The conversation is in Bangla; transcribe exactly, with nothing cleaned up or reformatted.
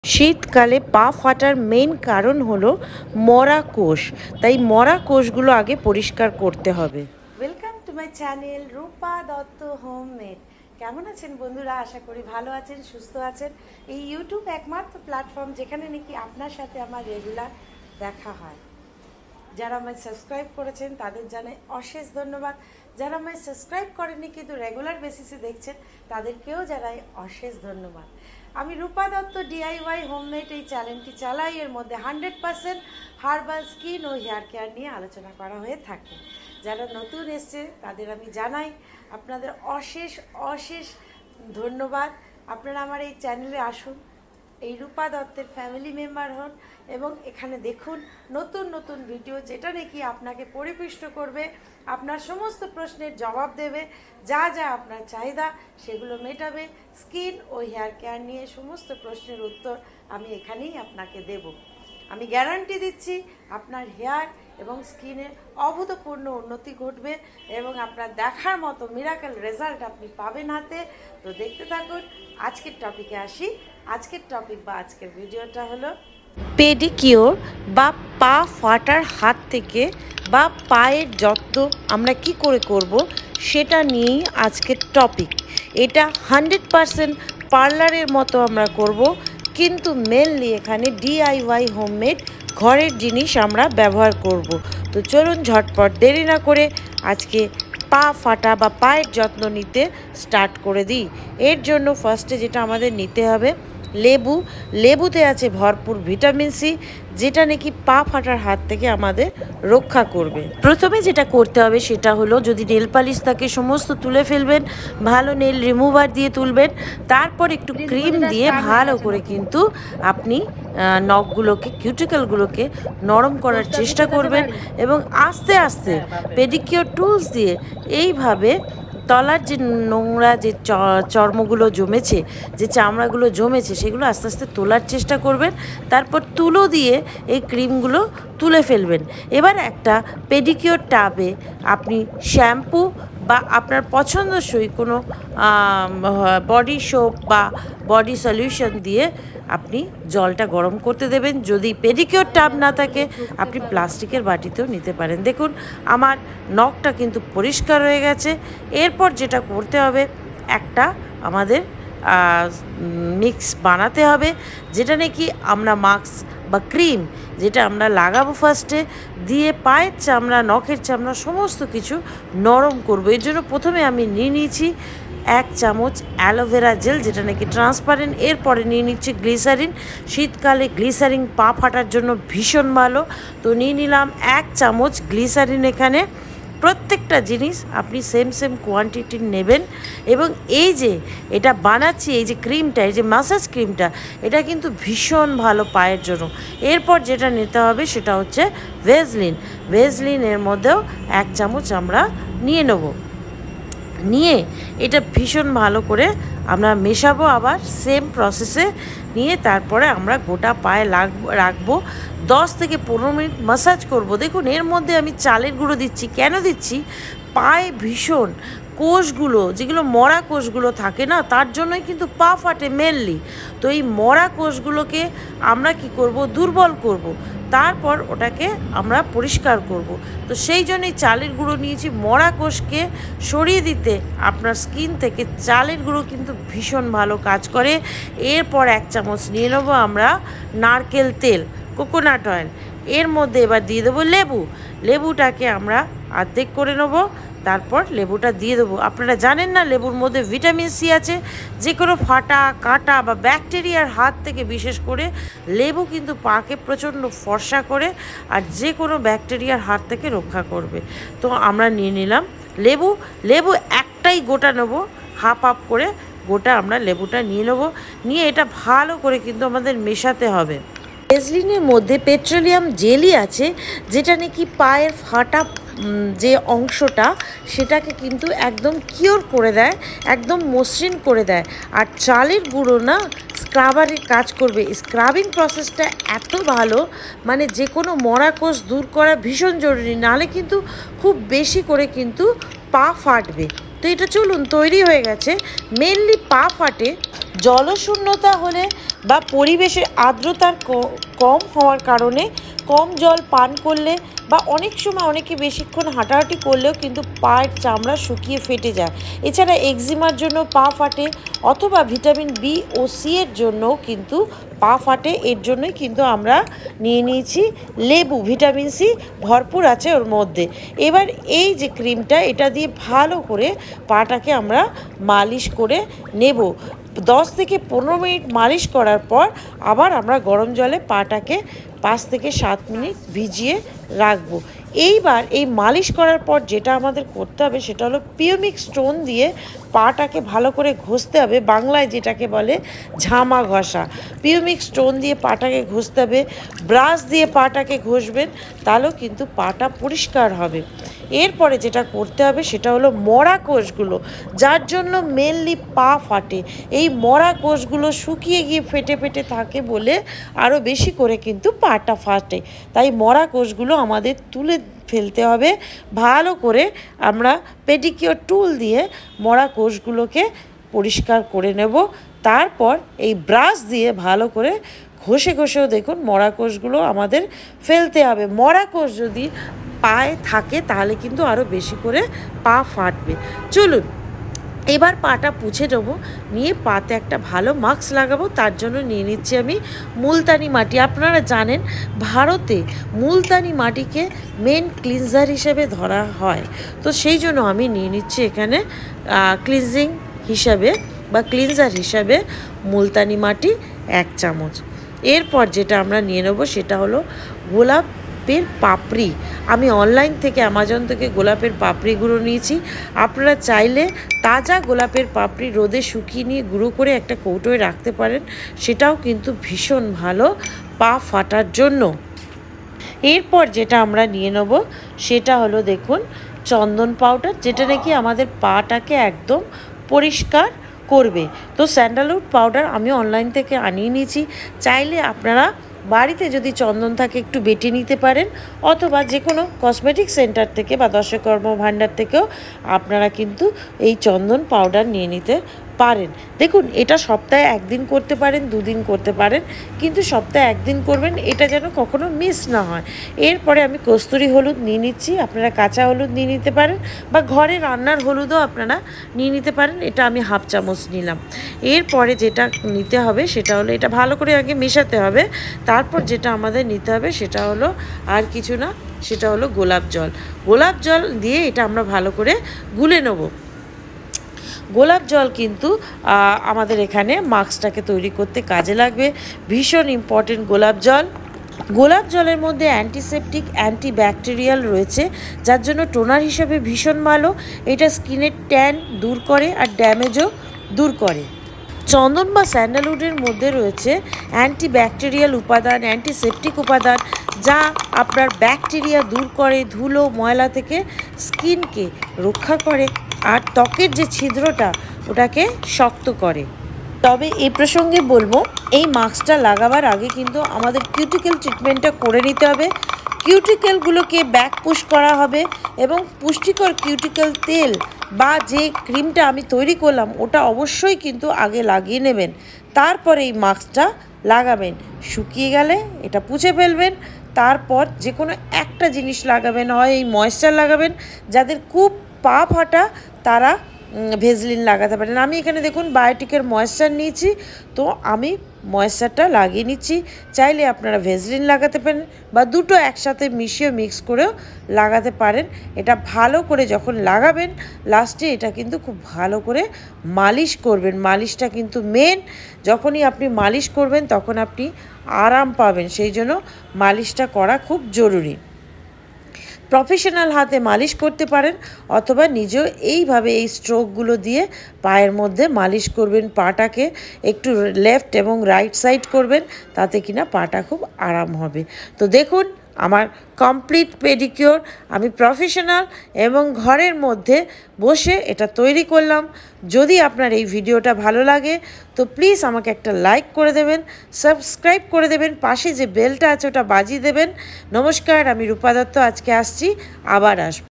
শীতকালে পা ফাটার মেইন কারণ হলো মরা কোষ, তাই মরা কোষগুলো আগে পরিষ্কার করতে হবে। Welcome to my channel Rupa Dutta homemade. কেমন আছেন বন্ধুরা? আশা করি ভালো আছেন, সুস্থ আছেন। এই ইউটিউব একমাত্র প্ল্যাটফর্ম যেখানে নাকি আপনার সাথে আমার রেগুলার দেখা হয়। যারা আমায় সাবস্ক্রাইব করেছেন তাদের জানাই অশেষ ধন্যবাদ। যারা আমায় সাবস্ক্রাইব করেননি কিন্তু রেগুলার বেসিসে দেখছেন তাদেরকেও জানাই অশেষ ধন্যবাদ। আমি রূপা দত্ত ডিআইওয়াই হোমমেড এই চ্যানেলটি চালাই। এর মধ্যে হান্ড্রেড পার্সেন্ট হার্বাল স্কিন ও হেয়ার কেয়ার নিয়ে আলোচনা করা হয়ে থাকে। যারা নতুন এসছে তাদের আমি জানাই আপনাদের অশেষ অশেষ ধন্যবাদ। আপনারা আমার এই চ্যানেলে আসুন, এই রূপা দত্তের ফ্যামিলি মেম্বার হন এবং এখানে দেখুন নতুন নতুন ভিডিও যেটা নাকি আপনাকে পরিপুষ্ট করবে, আপনার সমস্ত প্রশ্নের জবাব দেবে, যা যা আপনার চাহিদা সেগুলো মেটাবে। স্কিন ও হেয়ার কেয়ার নিয়ে সমস্ত প্রশ্নের উত্তর আমি এখানেই আপনাকে দেব। আমি গ্যারান্টি দিচ্ছি আপনার হেয়ার এবং স্কিনের অভূতপূর্ণ উন্নতি ঘটবে এবং আপনার দেখার মতো মিরাকেল রেজাল্ট আপনি পাবেন হাতে। তো দেখতে থাকুন। আজকের টপিকে আসি। আজকের টপিক বা আজকের ভিডিওটা হলো পেডিকিওর বা পা ফাটার হাত থেকে বা পায়ের যত্ন আমরা কি করে করব সেটা নিয়েই আজকের টপিক। এটা হান্ড্রেড পারসেন্ট পার্লারের মতো আমরা করব, কিন্তু মেনলি এখানে ডিআইওয়াই হোমমেড ঘরের জিনিস আমরা ব্যবহার করব। তো চলুন ঝটপট দেরি না করে আজকে পা ফাটা বা পায়ের যত্ন নিতে স্টার্ট করে দিই। এর জন্য ফার্স্টে যেটা আমাদের নিতে হবে লেবু। লেবুতে আছে ভরপুর ভিটামিন সি, যেটা নাকি পা ফাটার হাত থেকে আমাদের রক্ষা করবে। প্রথমে যেটা করতে হবে সেটা হলো, যদি নেল পালিশ থাকে সমস্ত তুলে ফেলবেন, ভালো নেল রিমুভার দিয়ে তুলবেন, তারপর একটু ক্রিম দিয়ে ভালো করে কিন্তু আপনি নখগুলোকে কিউটিকলগুলোকে নরম করার চেষ্টা করবেন এবং আস্তে আস্তে পেডিকিওর টুলস দিয়ে এইভাবে তলার যে নোংরা যে চর্মগুলো জমেছে, যে চামড়াগুলো জমেছে, সেগুলো আস্তে আস্তে তোলার চেষ্টা করবেন। তারপর তুলো দিয়ে এই ক্রিমগুলো তুলে ফেলবেন। এবার একটা পেডিকিওর টাবে আপনি শ্যাম্পু বা আপনার পছন্দসই কোনো বডি সোপ বা বডি সলিউশন দিয়ে আপনি জলটা গরম করতে দেবেন। যদি পেডিকিওর টাব না থাকে আপনি প্লাস্টিকের বাটিতেও নিতে পারেন। দেখুন আমার নখটা কিন্তু পরিষ্কার হয়ে গেছে। এরপর যেটা করতে হবে, একটা আমাদের মিক্স বানাতে হবে, যেটা নাকি আমরা মাস্ক বা ক্রিম যেটা আমরা লাগাবো ফার্স্টে, দিয়ে পায়ের চামড়া, নখের চামড়া সমস্ত কিছু নরম করবো। এর জন্য প্রথমে আমি নিয়ে নিয়েছি এক চামচ অ্যালোভেরা জেল, যেটা নাকি ট্রান্সপারেন্ট। এরপরে নিয়ে নিচ্ছি গ্লিসারিন। শীতকালে গ্লিসারিন পা ফাটার জন্য ভীষণ ভালো। তো নিয়ে নিলাম এক চামচ গ্লিসারিন। এখানে প্রত্যেকটা জিনিস আপনি সেম সেম কোয়ান্টিটি নেবেন এবং এই যে এটা বানাচ্ছি, এই যে ক্রিমটা, এই যে মাসাজ ক্রিমটা, এটা কিন্তু ভীষণ ভালো পায়ের জন্য। এরপর যেটা নিতে হবে সেটা হচ্ছে ভেজলিন। ভেজলিনের মধ্যেও এক চামচ আমরা নিয়ে নেব। নিয়ে এটা ভীষণ ভালো করে আমরা মেশাবো, আবার সেম প্রসেসে নিয়ে তারপরে আমরা গোটা পায়ে লাগবো রাখবো দশ থেকে পনেরো মিনিট মাসাজ করব। দেখুন এর মধ্যে আমি চালের গুঁড়ো দিচ্ছি। কেন দিচ্ছি? পায়ে ভীষণ কোষগুলো, যেগুলো মরা কোষগুলো থাকে না, তার জন্যই কিন্তু পা ফাটে মেনলি। তো এই মরা কোষগুলোকে আমরা কি করব? দুর্বল করব, তারপর ওটাকে আমরা পরিষ্কার করব। তো সেই জন্যই চালের গুঁড়ো নিয়েছি, মরা কোষকে সরিয়ে দিতে আপনার স্কিন থেকে চালের গুঁড়ো কিন্তু ভীষণ ভালো কাজ করে। এরপর এক চামচ নিয়ে নেবো আমরা নারকেল তেল, কোকোনাট অয়েল। এর মধ্যে এবার দিয়ে দেবো লেবু। লেবুটাকে আমরা অর্ধেক করে নেবো, তারপর লেবুটা দিয়ে দেবো। আপনারা জানেন না লেবুর মধ্যে ভিটামিন সি আছে, যে কোনো ফাটা কাটা বা ব্যাকটেরিয়ার হাত থেকে বিশেষ করে লেবু কিন্তু পাকে প্রচণ্ড ফর্সা করে আর যে কোনো ব্যাকটেরিয়ার হাত থেকে রক্ষা করবে। তো আমরা নিয়ে নিলাম লেবু। লেবু একটাই গোটা নেবো, হাফ হাফ করে গোটা আমরা লেবুটা নিয়ে নেবো। নিয়ে এটা ভালো করে কিন্তু আমাদের মেশাতে হবে। ভেজলিনের মধ্যে পেট্রোলিয়াম জেলি আছে, যেটা নাকি পায়ের ফাটা যে অংশটা সেটাকে কিন্তু একদম কিওর করে দেয়, একদম মসৃণ করে দেয়। আর চালের গুঁড়ো না স্ক্রাবারের কাজ করবে। স্ক্রাবিং প্রসেসটা এত ভালো, মানে যে কোনো মরা কোষ দূর করা ভীষণ জরুরি, নাহলে কিন্তু খুব বেশি করে কিন্তু পা ফাটবে। তো এটা চলুন তৈরি হয়ে গেছে। মেনলি পা ফাটে জলশূন্যতা হলে বা পরিবেশের আর্দ্রতার কম হওয়ার কারণে কম জল পান করলে বা অনেক সময় অনেকে বেশিক্ষণ হাঁটাহাঁটি করলেও কিন্তু পায়ের চামড়া শুকিয়ে ফেটে যায়। এছাড়া এক্সিমার জন্য পা ফাটে, অথবা ভিটামিন বি ও সি এর জন্যও কিন্তু পা ফাটে। এর জন্যই কিন্তু আমরা নিয়ে নিয়েছি লেবু, ভিটামিন সি ভরপুর আছে ওর মধ্যে। এবার এই যে ক্রিমটা, এটা দিয়ে ভালো করে পাটাকে আমরা মালিশ করে নেব। দশ থেকে পনেরো মিনিট মালিশ করার পর আবার আমরা গরম জলে পাটাকে পাঁচ থেকে সাত মিনিট ভিজিয়ে রাখবো। এইবার এই মালিশ করার পর যেটা আমাদের করতে হবে সেটা হলো পিউমিক স্টোন দিয়ে পাটাকে ভালো করে ঘষতে হবে, বাংলায় যেটাকে বলে ঝামা ঘষা। পিউমিক স্টোন দিয়ে পাটাকে ঘষতে হবে, ব্রাশ দিয়ে পাটাকে ঘষবেন, তাহলেও কিন্তু পাটা পরিষ্কার হবে। এরপরে যেটা করতে হবে সেটা হলো মরা কোষগুলো, যার জন্য মেনলি পা ফাটে। এই মরা কোষগুলো শুকিয়ে গিয়ে ফেটে ফেটে থাকে বলে আরও বেশি করে কিন্তু পাটা ফাটে। তাই মরা কোষগুলো আমাদের তুলে ফেলতে হবে। ভালো করে আমরা পেডিকিওর টুল দিয়ে মরা কোষগুলোকে পরিষ্কার করে নেব। তারপর এই ব্রাশ দিয়ে ভালো করে ঘষে ঘষেও দেখুন মরা কোষগুলো আমাদের ফেলতে হবে। মরা কোষ যদি পায়ে থাকে তাহলে কিন্তু আরও বেশি করে পা ফাটবে। চলুন এবার পাটা পুছে নেবো, নিয়ে পাতে একটা ভালো মাস্ক লাগাবো। তার জন্য নিয়ে নিচ্ছি আমি মুলতানি মাটি। আপনারা জানেন ভারতে মুলতানি মাটিকে মেন ক্লিনজার হিসেবে ধরা হয়, তো সেই জন্য আমি নিয়ে নিচ্ছি এখানে ক্লিনজিং হিসাবে বা ক্লিনজার হিসাবে মুলতানি মাটি এক চামচ। এরপর যেটা আমরা নিয়ে নেবো সেটা হলো গোলাপের পাপড়ি। আমি অনলাইন থেকে অ্যামাজন থেকে গোলাপের পাপড়িগুলো নিয়েছি। আপনারা চাইলে তাজা গোলাপের পাপড়ি রোদে শুকিয়ে নিয়ে গুঁড়ো করে একটা কৌটোয় রাখতে পারেন, সেটাও কিন্তু ভীষণ ভালো পা ফাটার জন্য। এরপর যেটা আমরা নিয়ে নেব সেটা হলো দেখুন চন্দন পাউডার, যেটা নাকি আমাদের পাটাকে একদম পরিষ্কার করবে। তো স্যান্ডালউড পাউডার আমি অনলাইন থেকে আনিয়ে নিয়েছি। চাইলে আপনারা বাড়িতে যদি চন্দন থাকে একটু বেটে নিতে পারেন, অথবা যে কোনো কসমেটিক সেন্টার থেকে বা দশকর্ম ভাণ্ডার থেকেও আপনারা কিন্তু এই চন্দন পাউডার নিয়ে নিতে পারেন। দেখুন এটা সপ্তাহে একদিন করতে পারেন, দুদিন করতে পারেন, কিন্তু সপ্তাহে একদিন করবেন, এটা যেন কখনো মিস না হয়। এরপরে আমি কস্তুরি হলুদ নিয়ে নিচ্ছি। আপনারা কাঁচা হলুদ নিয়ে নিতে পারেন বা ঘরে রান্নার হলুদও আপনারা নিয়ে নিতে পারেন। এটা আমি হাফ চামচ নিলাম। এরপরে যেটা নিতে হবে সেটা হলো, এটা ভালো করে আগে মেশাতে হবে। তারপর যেটা আমাদের নিতে হবে সেটা হলো আর কিছু না, সেটা হলো গোলাপ জল। গোলাপ জল দিয়ে এটা আমরা ভালো করে গুলে নেব। গোলাপ জল কিন্তু আমাদের এখানে মাস্কটাকে তৈরি করতে কাজে লাগবে, ভীষণ ইম্পর্টেন্ট গোলাপ জল। গোলাপ জলের মধ্যে অ্যান্টিসেপটিক, অ্যান্টিব্যাকটেরিয়াল রয়েছে, যার জন্য টোনার হিসাবে ভীষণ ভালো। এটা স্কিনের ট্যান দূর করে আর ড্যামেজও দূর করে। চন্দন বা স্যান্ডালউডের মধ্যে রয়েছে অ্যান্টিব্যাকটেরিয়াল উপাদান, অ্যান্টিসেপটিক উপাদান, যা আপনার ব্যাকটেরিয়া দূর করে, ধুলো ময়লা থেকে স্কিনকে রক্ষা করে আর ত্বকের যে ছিদ্রটা ওটাকে শক্ত করে। তবে এই প্রসঙ্গে বলবো, এই মাস্কটা লাগাবার আগে কিন্তু আমাদের কিউটিকেল ট্রিটমেন্টটা করে নিতে হবে। কিউটিকেলগুলোকে ব্যাক পুশ করা হবে এবং পুষ্টিকর কিউটিকেল তেল বা যে ক্রিমটা আমি তৈরি করলাম ওটা অবশ্যই কিন্তু আগে লাগিয়ে নেবেন, তারপর এই মাস্কটা লাগাবেন। শুকিয়ে গেলে এটা পুছে ফেলবেন। তারপর যে কোনো একটা জিনিস লাগাবেন, হয় এই ময়েশ্চার লাগাবেন। যাদের খুব পা ফাটা তারা ভেজলিন লাগাতে পারেন। আমি এখানে দেখুন বায়োটিকের ময়েশ্চার নিয়েছি, তো আমি ময়েশ্চারটা লাগিয়ে নিচ্ছি। চাইলে আপনারা ভেজলিন লাগাতে পারেন বা দুটো একসাথে মিশিয়ে মিক্স করেও লাগাতে পারেন। এটা ভালো করে যখন লাগাবেন লাস্টে এটা কিন্তু খুব ভালো করে মালিশ করবেন। মালিশটা কিন্তু মেন। যখনই আপনি মালিশ করবেন তখন আপনি আরাম পাবেন, সেই জন্য মালিশটা করা খুব জরুরি। প্রফেশনাল হাতে মালিশ করতে পারেন, অথবা নিজেও এইভাবে এই স্ট্রোকগুলো দিয়ে পায়ের মধ্যে মালিশ করবেন। পাটাকে একটু লেফট এবং রাইট সাইড করবেন, তাতে কিনা পাটা খুব আরাম হবে। তো দেখুন আমার কমপ্লিট পেডিকিওর আমি প্রফেশনাল এবং ঘরের মধ্যে বসে এটা তৈরি করলাম। যদি আপনার এই ভিডিওটা ভালো লাগে তো প্লিজ আমাকে একটা লাইক করে দেবেন, সাবস্ক্রাইব করে দেবেন, পাশে যে বেলটা আছে ওটা বাজিয়ে দেবেন। নমস্কার, আমি রূপা দত্ত, আজকে আসছি, আবার আসবো।